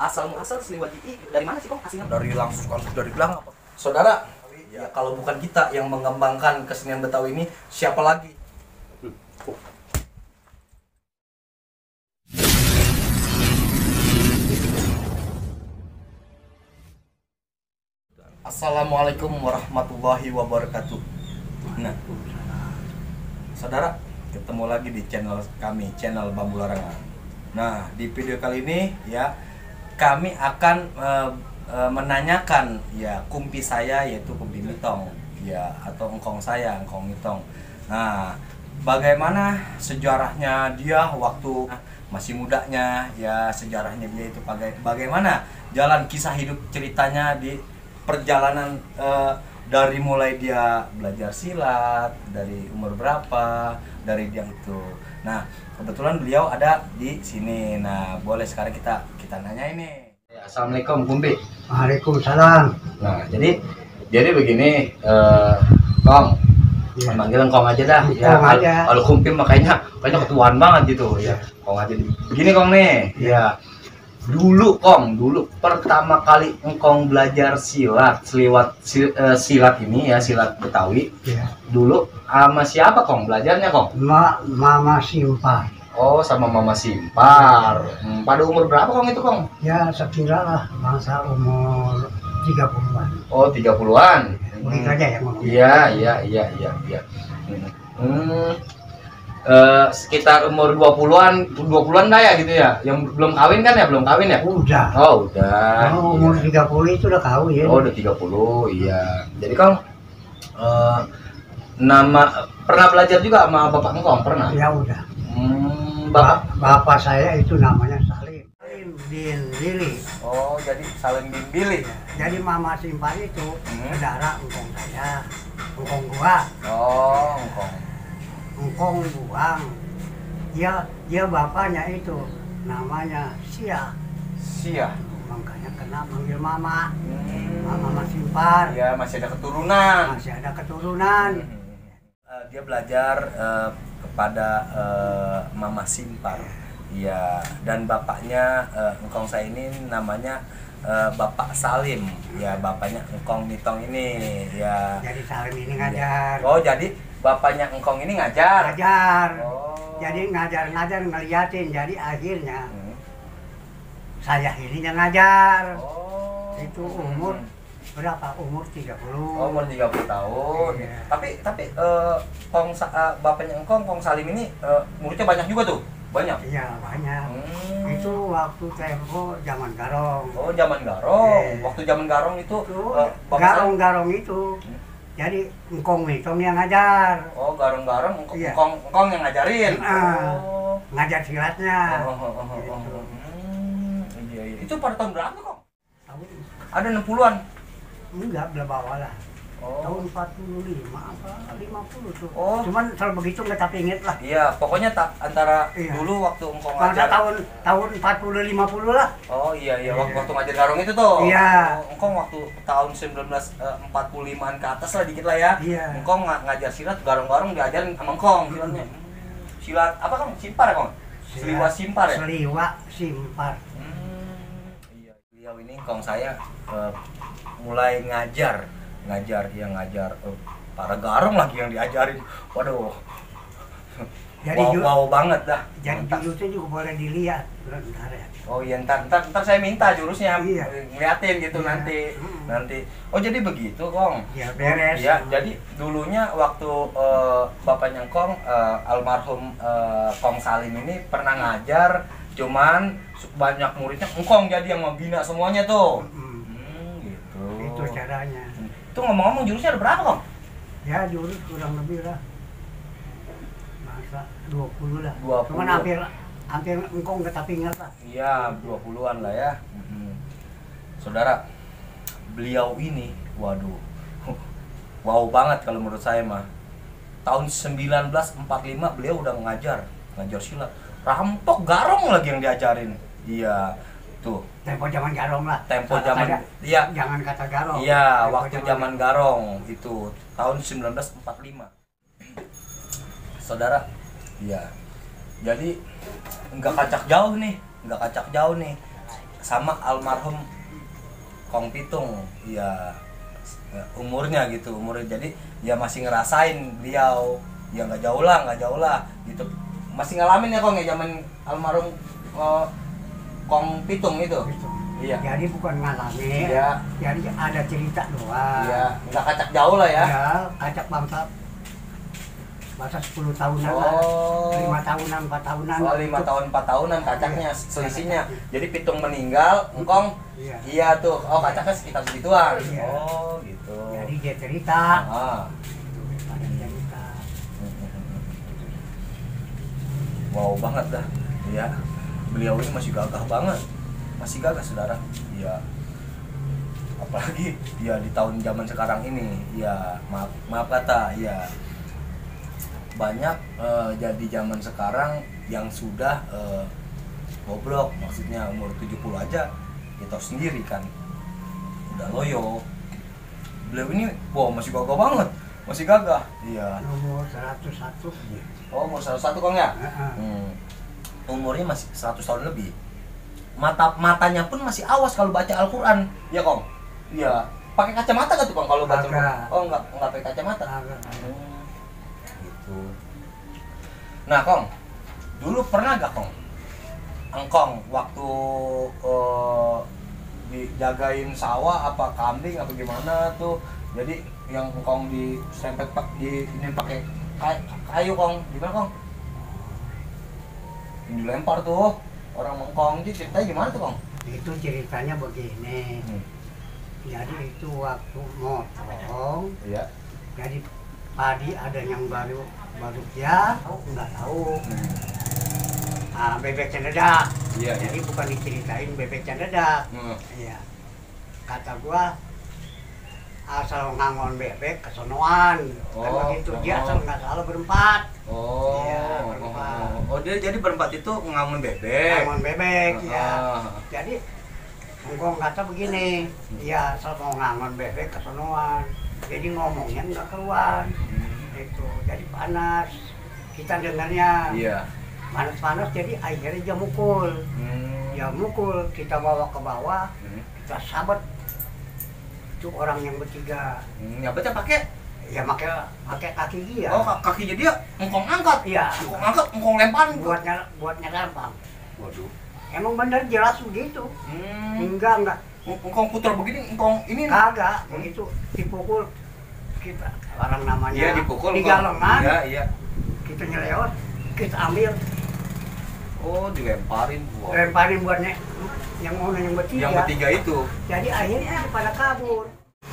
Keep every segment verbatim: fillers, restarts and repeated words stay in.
asal muasal Sliwat I I dari mana sih Kong aslinya? Dari langsung langsung dari Gelang apa? Saudara, ya kalau bukan kita yang mengembangkan kesenian Betawi ini, siapa lagi? Assalamualaikum warahmatullahi wabarakatuh. Nah, saudara, ketemu lagi di channel kami, channel Bambu Larangan. Nah, di video kali ini ya kami akan uh, uh, menanyakan ya kumpi saya, yaitu kumpi Mitong ya, atau engkong saya, engkong Mitong. Nah, bagaimana sejarahnya dia waktu masih mudanya, ya sejarahnya dia itu baga bagaimana jalan kisah hidup ceritanya di perjalanan uh, dari mulai dia belajar silat, dari umur berapa, dari dia itu. Nah, kebetulan beliau ada di sini. Nah, boleh sekarang kita kita nanya ini. Ya, Assalamualaikum Kumpi. Waalaikumsalam. Nah, jadi jadi begini, uh, Kong, ya. Manggil Kong aja dah. Ya, aja. Kalau Kumpi makanya kayaknya ketuaan banget gitu. Ya, Kong aja. Begini Kong nih. Ya. Dulu Kong, dulu pertama kali engkong belajar silat, seliwat sil, uh, silat ini ya, silat Betawi. Ya. Dulu sama siapa Kong belajarnya Kong? Ma, Mama Simpar. Oh, sama Mama Simpar. Hmm, pada umur berapa Kong itu Kong? Ya, sekira lah masa umur tiga puluhan. Oh, tiga puluhan. Begitu Hmm. aja ya ngomongnya. Iya, iya, iya, iya, iya. Hmm. hmm. Uh, sekitar umur dua puluhan, dua puluhan dah ya gitu ya. Yang belum kawin kan ya, belum kawin ya? Udah. Oh, udah. Oh, umur iya. tiga puluh itu udah kawin. Oh, udah tiga puluh, iya. Jadi Kong, uh, nama pernah belajar juga sama bapak engkong, pernah? Ya udah. Hmm, Bapak, bapak. bapak saya itu namanya Salim. Salim bin Billy. Oh, jadi Salim bin Billy. Jadi Mama Simpar itu Hmm. saudara engkong saya, engkong gua. Oh, engkong. Engkong buang. Dia dia bapaknya itu namanya Sia. Sia. Makanya kena manggil Mama. Hmm. Mama Simpar. Ya, masih ada keturunan. Masih ada keturunan. Uh, dia belajar uh, kepada uh, Mama Simpar. Ya, dan bapaknya uh, engkong saya ini namanya uh, Bapak Salim. Ya, bapaknya engkong Mitong ini. Ya. Jadi Salim ini ngajar. Oh, jadi bapaknya engkong ini ngajar. Ngajar. Oh. Jadi ngajar-ngajar ngeliatin. Jadi akhirnya Hmm. saya ini yang ngajar. Oh. Itu umur berapa? Umur tiga puluh. Oh, umur tiga puluh tahun. Iya. Tapi tapi uh, Kong uh, bapaknya engkong, Kong Salim ini uh, muridnya banyak juga tuh. Banyak. Iya, banyak. Hmm. Itu waktu tempo zaman Garong. Oh, zaman Garong. Iya. Waktu zaman Garong itu Itu uh, Bapak Salim- Garong-Garong itu. Hmm. Jadi engkong Mitong yang ngajar. Oh, Garong-Garong engkong, Iya. engkong, engkong yang ngajarin. Ah. Oh. Ngajar silatnya. Oh, oh, oh, oh, Gitu. oh. Hmm, iya, iya. Itu pada tahun berapa, Kong? Tahun Ada enam puluhan. enggak bawah lah. Oh. Tahun empat puluh lima apa lima puluh tuh. Oh. Cuman kalau begitu nggak tapi inget lah. Iya, pokoknya tak antara Iya. dulu waktu engkong Pada ngajar. tahun tahun empat puluh lima puluh lah. Oh iya iya, Iya. waktu, waktu ngajar Garong itu tuh. Iya. Oh, engkong waktu tahun seribu sembilan ratus empat puluh limaan ke atas lah dikit lah ya. Iya. Engkong ng ngajar silat, Garong-Garong diajarin sama engkong silatnya. Silat apa Kong? Simpar ya, Kong? Seliwa Simpar ya? Seliwa Simpar. Hmm, iya. Beliau ini engkong saya eh, mulai ngajar, ngajar dia ngajar eh, para Garong lagi yang diajarin. Waduh. Jadi wow, ju- wow banget dah. Jadi Mantap. jurusnya juga boleh dilihat. Bentar ya. Oh iya, ntar, ntar, ntar saya minta jurusnya, Iya. ngeliatin gitu Iya. nanti, Hmm. nanti. Oh jadi begitu Kong? Ya beres. Iya, jadi dulunya waktu eh, bapaknya Kong, eh, almarhum eh, Kong Salim ini pernah ngajar, cuman banyak muridnya Engkong jadi yang membina semuanya tuh. Hmm. Hmm, gitu. Itu caranya. Itu ngomong-ngomong jurusnya ada berapa Kong? Ya jurus kurang lebih lah. Masa dua puluh lah. dua puluh. Cuman hampir hampir engkong nggak tapi ingat lah. Iya, dua puluhan lah ya. Mhm. Saudara, beliau ini, waduh, wow banget kalau menurut saya mah. Tahun seribu sembilan ratus empat puluh lima beliau udah ngajar, ngajar silat. Rampok Garong lagi yang diajarin. Iya, tuh. Tempo zaman Garong lah. Tempo Kata- zaman, kata- iya, Jangan kata Garong. iya, Tempo waktu zaman Garong itu tahun seribu sembilan ratus empat puluh lima. Saudara, iya. Jadi nggak kacak jauh nih, nggak kacak jauh nih. sama almarhum Kong Pitung, ya umurnya gitu, umurnya jadi ya masih ngerasain beliau, ya nggak jauh lah, nggak jauh lah gitu, masih ngalamin ya Kong ya zaman almarhum uh, Kong Pitung itu. Pitung. Iya. Jadi bukan ngalamin, Iya. jadi ada cerita doang. Iya, nggak kacak jauh lah ya. Ya, kacak bangsa masa sepuluh tahunan lah, Oh. lima tahunan, empat tahunan. Oh, lima Itu- tahun empat tahunan kacaknya, Iya. selisihnya. Jadi Pitung meninggal, Engkong Iya. iya tuh. Oh, kacaknya sekitar segituan. Iya. Oh, gitu. Jadi dia cerita. Ah. Ada cerita. Wow banget dah. Iya. Beliau ini masih gagah banget. Masih gagah, Saudara. Iya. Apalagi ya di tahun zaman sekarang ini, ya maaf maaf kata, ya banyak eh, jadi zaman sekarang yang sudah eh, goblok, maksudnya umur tujuh puluh aja ya tahu sendiri kan, udah loyo. Beliau ini wow masih gagah banget, masih gagah. Iya. Nomor seratus satu. Oh, umur seratus satu Kong ya? Heeh. Hmm. Umurnya masih seratus tahun lebih. Mata matanya pun masih awas kalau baca Al-Qur'an, ya Kong? Iya. Pakai kacamata gak tuh Kong kalau baca Kagak. Al-Qur'an? Oh, enggak, enggak pakai kacamata. Agak. Hmm. Gitu. Nah, Kong, dulu pernah gak Kong engkong waktu uh, dijagain sawah apa kambing apa gimana tuh, jadi yang engkong disempet pak di ini pakai kay- kayu Kong, gimana Kong? Yang dilempar tuh orang mengkong, jadi ceritanya gimana tuh Kong? Itu ceritanya begini. Hmm. Jadi itu waktu motong, Iya. jadi padi ada yang baru baru ya, nggak tahu. Ah, bebek cendedak. Iya, iya. Jadi bukan diceritain bebek cendedak. Hmm. Iya. Kata gua asal ngangon bebek kesonoan. Kan Oh, begitu oh. dia asal nggak salah berempat. Oh, Iya, oh, berempat. oh, oh, dia jadi berempat itu ngamun bebek. Ngangon bebek ya. Ah. Jadi gua kata begini, ya asal mau ngangon bebek kesonoan. Jadi ngomongnya nggak keluar. Itu jadi panas. Kita dengarnya. Iya. Panas-panas jadi akhirnya dia mukul. Hmm. Dia mukul, kita bawa ke bawah, Hmm. kita sabet. Itu orang yang bertiga. Hmm, ya baca pakai. Ya pakai pakai kaki dia. Oh, ka- kakinya dia engkong angkat. Iya. Engkong angkat, engkong lemparin. Buatnya buatnya gampang. Waduh. Emang bener jelas begitu. Hmm. Enggak enggak. Engkong putar begini, engkong ini. Kagak begitu dipukul kita orang namanya. Iya, dipukul. Tiga Engkong. lengan. Iya, iya. Kita nyelewat, kita ambil, Oh, dilemparin. Wow. lemparin buatnya yang mau yang bertiga. Yang bertiga itu. Jadi akhirnya pada kabur.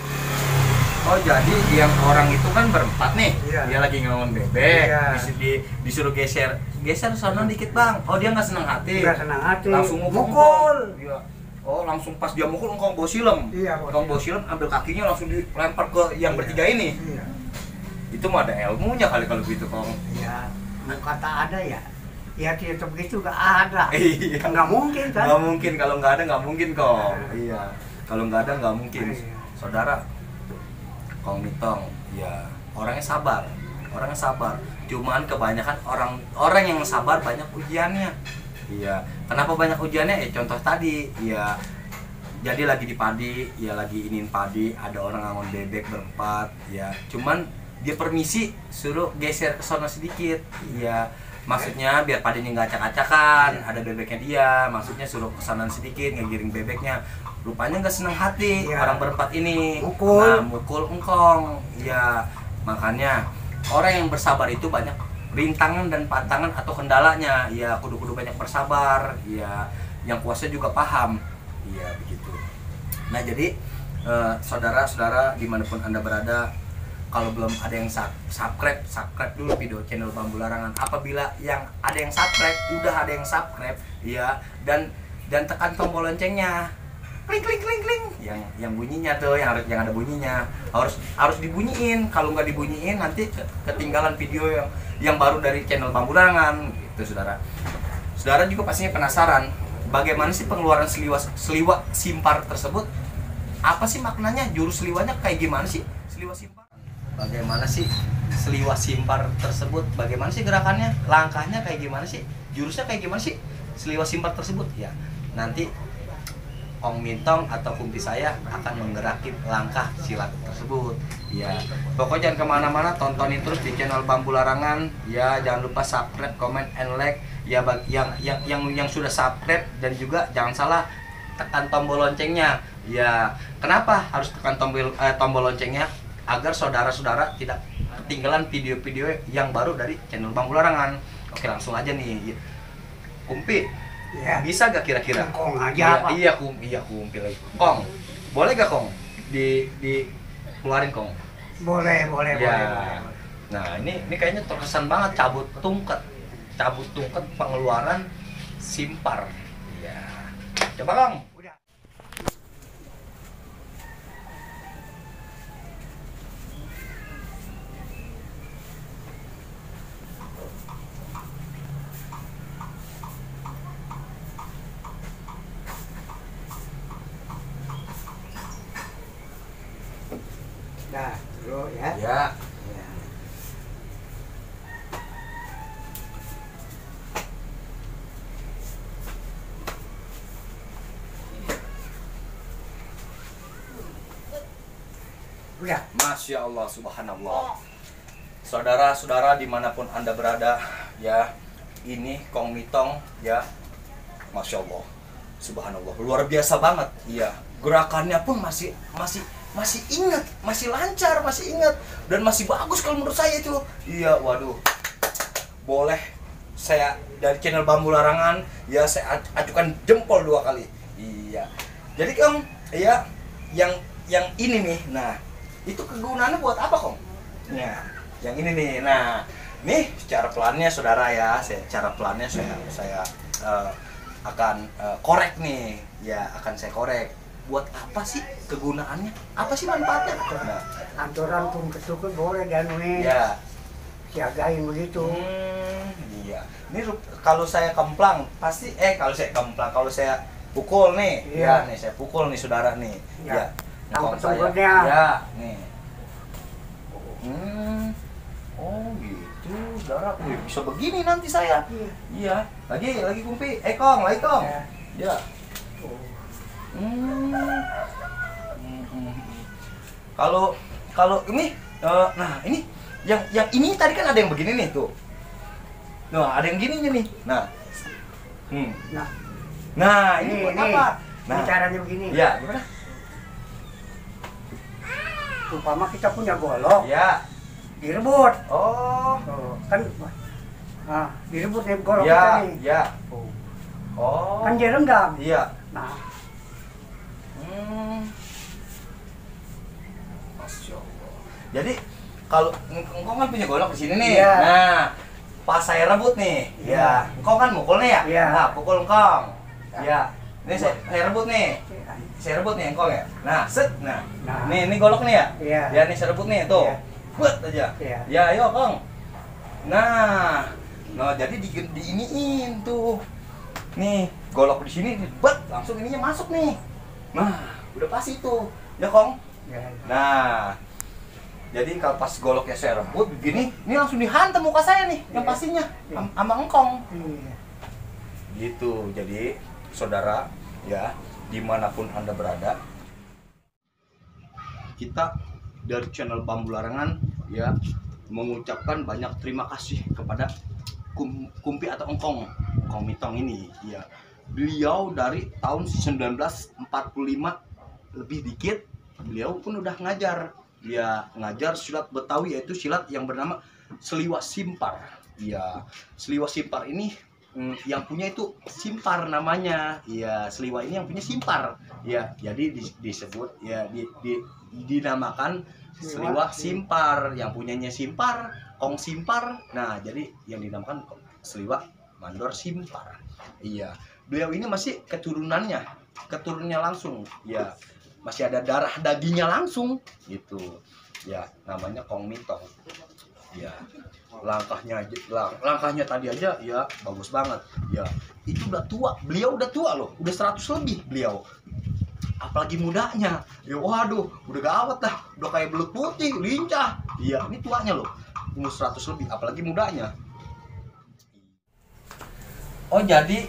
Oh, jadi yang orang itu kan berempat nih. Iya. Dia lagi ngomong bebek. Iya. Dis- di- disuruh geser. Geser sana dikit, Bang. Oh, dia nggak senang hati. Enggak senang hati. Langsung mukul. mukul. Iya. Oh, langsung pas dia mukul engkong bawa silem. Iya, bawa Engkong bawa silem, ambil kakinya langsung dilempar ke yang Iya. bertiga ini. Iya. Itu mah ada ilmunya kali kalau begitu, Kong. Ya, mau kata ada ya. Ya tidak begitu gak ada. Iya. Nggak mungkin kan? Nggak mungkin, kalau nggak ada nggak mungkin, Kong. Iya. Kalau nggak ada nggak mungkin. Iya. Saudara, Kong Nitong, ya orangnya sabar. Orangnya sabar. Cuman kebanyakan orang orang yang sabar banyak ujiannya. Iya. Kenapa banyak ujiannya? Ya contoh tadi, ya jadi lagi di padi, ya lagi inin padi, ada orang ngangon bebek berempat, ya. Cuman dia permisi suruh geser ke sana sedikit, ya. Maksudnya biar padinya nggak acak-acakan, ada bebeknya dia, maksudnya suruh ke sana sedikit, ngegiring bebeknya. Rupanya nggak senang hati Ya. orang berempat ini. Mukul. Nah, mukul engkong, ya. Makanya orang yang bersabar itu banyak rintangan dan pantangan atau kendalanya, ya kudu-kudu banyak bersabar, ya. Yang kuasa juga paham, iya begitu. Nah jadi eh, saudara-saudara dimanapun anda berada, kalau belum ada yang sub- subscribe, subscribe dulu video channel Bambu Larangan. Apabila yang ada yang subscribe, udah ada yang subscribe, ya, dan dan tekan tombol loncengnya, klik klik klik klik, yang yang bunyinya tuh, yang harus yang ada bunyinya, harus harus dibunyiin. Kalau nggak dibunyiin nanti ke- ketinggalan video yang yang baru dari channel Bambu Larangan, gitu saudara. Saudara juga pastinya penasaran, bagaimana sih pengeluaran seliwa seliwa simpar tersebut? Apa sih maknanya? Jurus seliwanya kayak gimana sih seliwa simpar? Bagaimana sih seliwa simpar tersebut? Bagaimana sih gerakannya? Langkahnya kayak gimana sih? Jurusnya kayak gimana sih seliwa simpar tersebut? Ya, nanti Kong Mintong atau kumpi saya akan menggerakkan langkah silat tersebut. Ya, pokoknya jangan kemana-mana, tontonin terus di channel Bambu Larangan. Ya, jangan lupa subscribe, comment, and like. Ya, bagi yang yang yang yang sudah subscribe, dan juga jangan salah tekan tombol loncengnya. Ya, kenapa harus tekan tombol eh, tombol loncengnya? Agar saudara-saudara tidak ketinggalan video-video yang baru dari channel Bambu Larangan. Oke, langsung aja nih, Kumpi. Ya. Bisa gak kira-kira? Kong aja iya, apa? Iya, kum, iya kumpi lagi. Kong, boleh gak Kong? Di di keluarin Kong. Boleh, boleh, Ya. boleh, boleh. Nah, ini ini kayaknya terkesan banget cabut tungket. Cabut tungket pengeluaran simpar. Ya. Coba Kong. Udah. Nah, dulu ya. Ya. Ya. Udah. Masya Allah, subhanallah. Saudara-saudara dimanapun Anda berada, ya, ini Kong Mintong, ya, Masya Allah, subhanallah, luar biasa banget. Iya, gerakannya pun masih masih masih ingat, masih lancar, masih ingat, dan masih bagus kalau menurut saya itu. Iya, waduh, boleh saya dari channel Bambu Larangan, ya, saya ajukan jempol dua kali. Iya, jadi Kong, ya, yang yang ini nih, nah, itu kegunaannya buat apa Kong? Nah, yang ini nih, nah, nih cara pelannya saudara ya, saya cara pelannya saya saya uh, akan uh, korek nih, ya, akan saya korek. Buat apa sih kegunaannya? Apa sih manfaatnya? Nah, Anturan pun ketukut boleh dan nih. ya, Siagain begitu. hmm, iya. Ini ru- kalau saya kemplang pasti, eh kalau saya kemplang, kalau saya pukul nih, Iya. ya, nih saya pukul nih saudara nih, Iya. ya. Tangkap Ngkong saya. tunggutnya. Ya, nih. Hmm. Oh gitu, saudara. Wih, bisa begini nanti saya. Iya. Iya. Lagi, lagi kumpi. Eh Kong, lagi Kong. Ya. Ya. Oh. Hmm. Hmm, hmm. Kalau kalau ini, eh, nah ini yang yang ini tadi kan ada yang begini nih tuh. Nah, ada yang gininya nih. Nah. Hmm. Nah, Nah, ini Nih, buat nih. apa? ini caranya begini. Ya, gimana? Umpama kita punya golok, Ya. direbut. Oh. Oh, kan, nah, direbut nih golok kita Ya, nih. ya. Oh. Oh. Kan dia renggang. Iya. Nah, Hmm. Masya Allah. Jadi kalau engkau kan punya golok di sini nih. Iya. Nah, pas saya rebut nih, Iya. ya, engkau kan mukul nih ya. Iya. Nah, pukul engkau. Ya. Ya. Ini saya, saya rebut nih. Saya rebut nih engkau ya. Nah, set. Nah. Nah. Nih, ini golok nih ya. Iya. Ya, nih saya rebut nih tuh. Iya. Buat aja. Iya. Ya, ayo, Kong. Nah. Nah, jadi di diiniin tuh. Nih, golok di sini, bet, langsung ininya masuk nih. Nah, udah pas itu. Ya, Kong. Ya. Nah, jadi kalau pas goloknya saya rebut begini, ini langsung dihantam muka saya nih, yang Iya. pastinya Iya. am- sama engkong. Iya. Gitu. Jadi, saudara, ya, dimanapun Anda berada, kita dari channel Bambu Larangan, ya, mengucapkan banyak terima kasih kepada Kum, Kumpi atau Engkong, Kong Mintong ini, ya. Beliau dari tahun sembilan belas empat puluh lima lebih dikit, beliau pun udah ngajar, ya, ngajar silat Betawi, yaitu silat yang bernama Seliwa Simpar. Ya, Seliwa Simpar ini mm, yang punya itu Simpar namanya. Ya, Seliwa ini yang punya Simpar. Ya, jadi dis- disebut ya di, di, dinamakan Seliwa Simpar, yang punyanya Simpar, Kong Simpar. Nah, jadi yang dinamakan Seliwa Mandor Simpar. Iya, beliau ini masih keturunannya, keturunannya langsung. Ya, masih ada darah dagingnya langsung gitu. Ya, namanya Kong Mintong. Ya, langkahnya aja, lang, langkahnya tadi aja ya bagus banget. Ya, itu udah tua, beliau udah tua loh, udah seratus lebih beliau. Apalagi mudanya, ya waduh, udah gawat dah, udah kayak belut putih, lincah. Iya, ini tuanya loh, umur seratus lebih, apalagi mudanya. Oh, jadi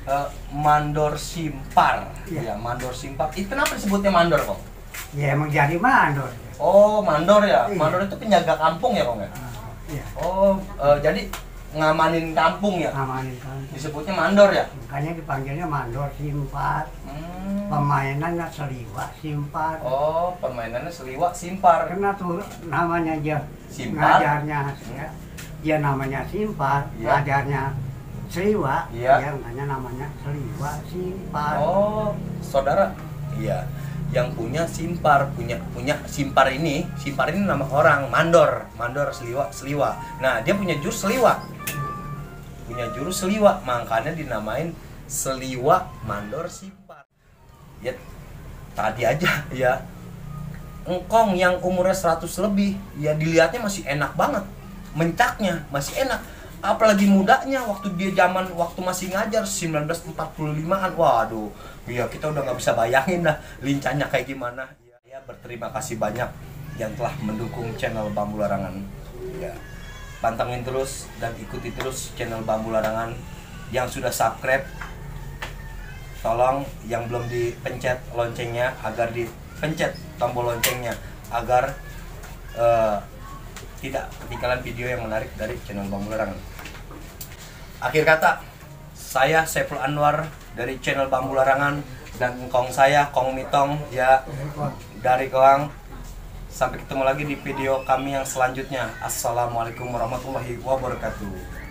uh, mandor simpar. Iya. Ya, mandor simpar. Itu kenapa disebutnya mandor, Kong? Ya emang jadi mandor. Oh, mandor ya. Iya. Mandor itu penjaga kampung ya, Kong ya? Iya. Oh, uh, jadi ngamanin kampung ya? Amanin kan. Disebutnya mandor ya? Makanya dipanggilnya mandor simpar. Hmm. Pemainannya seliwak simpar. Oh, permainannya seliwak simpar. Karena tuh namanya dia Simpar? ngajarnya ya. Dia namanya simpar, Iya. ngajarnya seliwak. Iya. Ya makanya namanya seliwak simpar. Oh, saudara. Iya. Yang punya simpar, punya punya simpar ini, simpar ini nama orang, mandor, mandor seliwak, seliwak. Nah, dia punya jurus seliwak. Punya jurus seliwak, makanya dinamain seliwak mandor simpar. Ya, tadi aja ya. Engkong yang umurnya seratus lebih, ya dilihatnya masih enak banget. Mencaknya masih enak. Apalagi mudanya waktu dia zaman waktu masih ngajar seribu sembilan ratus empat puluh limaan. Waduh, ya kita udah nggak bisa bayangin dah lincahnya kayak gimana. Ya, ya berterima kasih banyak yang telah mendukung channel Bambu Larangan. Ya, pantengin terus dan ikuti terus channel Bambu Larangan. Yang sudah subscribe, tolong yang belum dipencet loncengnya agar dipencet tombol loncengnya agar uh, tidak ketinggalan video yang menarik dari channel Bambu Larangan. Akhir kata, saya Saiful Anwar dari channel Bambu Larangan dan engkong saya Kong Mitong ya dari Koang. Sampai ketemu lagi di video kami yang selanjutnya. Assalamualaikum warahmatullahi wabarakatuh.